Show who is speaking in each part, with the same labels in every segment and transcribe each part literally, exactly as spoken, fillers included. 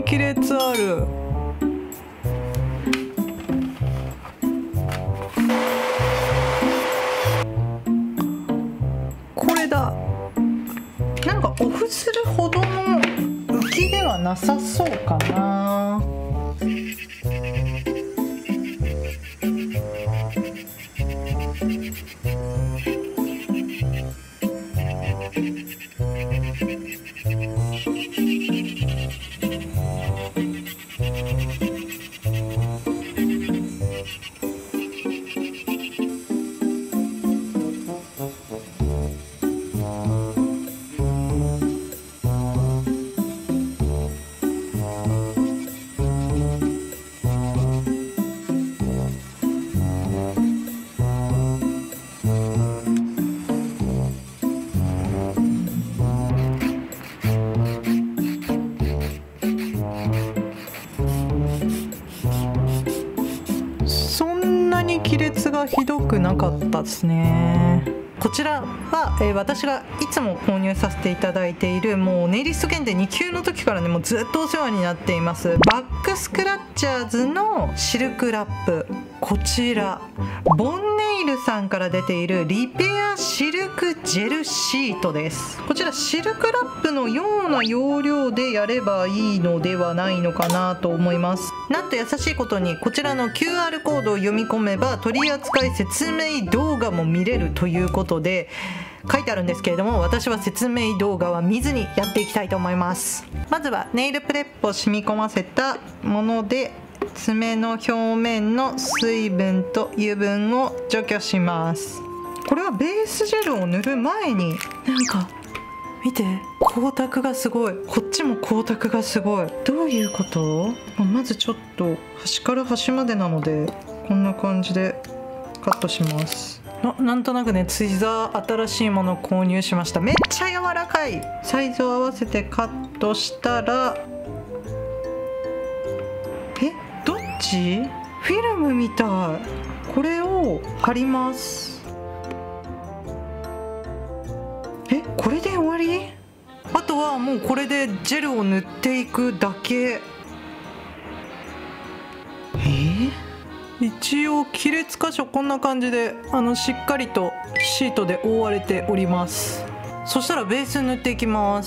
Speaker 1: 亀裂ある。これだ。なんかオフするほどの浮きではなさそうかな。亀裂がひどくなかったですね。こちらは、えー、私がいつも購入させていただいている、もうネイリスト検定に級の時からね、もうずっとお世話になっていますバックスクラッチャーズのシルクラップ。こちらボンネイルさんから出ているリペアシルクジェルシートです。こちらシルクラップのような要領でやればいいのではないのかなと思います。なんと優しいことにこちらの キューアール コードを読み込めば取扱説明動画も見れるということで書いてあるんですけれども、私は説明動画は見ずにやっていきたいと思います。まずはネイルプレップを染み込ませたもので爪の表面の水分と油分を除去します。これはベースジェルを塗る前に、なんか見て、光沢がすごい。こっちも光沢がすごい。どういうこと？まずちょっと端から端までなのでこんな感じでカットします。な, なんとなくね、ツイザー新しいものを購入しました。めっちゃ柔らかい。サイズを合わせてカットしたら、え、どっち？フィルムみたい。これを貼ります。え、これで終わり？あとはもうこれでジェルを塗っていくだけ。えー一応亀裂箇所こんな感じであのしっかりとシートで覆われております。そしたらベース塗っていきます。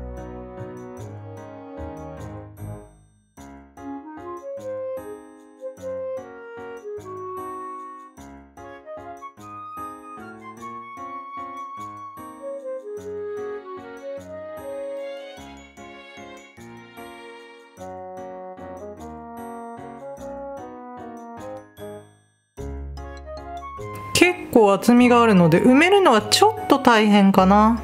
Speaker 1: 結構厚みがあるので埋めるのはちょっと大変かな。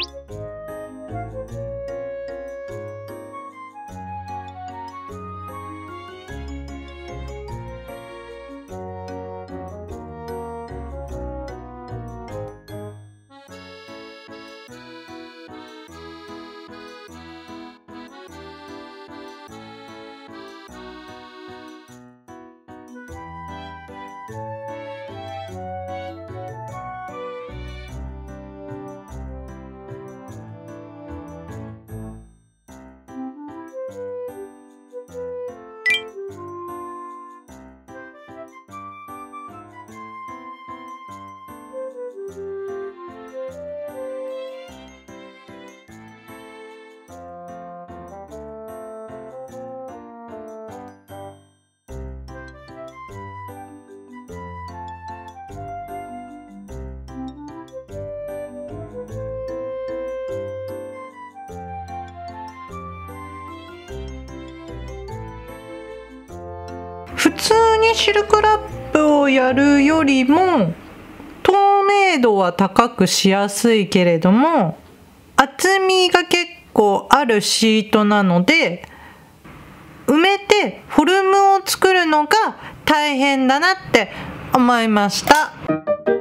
Speaker 1: 普通にシルクラップをやるよりも透明度は高くしやすいけれども厚みが結構あるシートなので埋めてフォルムを作るのが大変だなって思いました。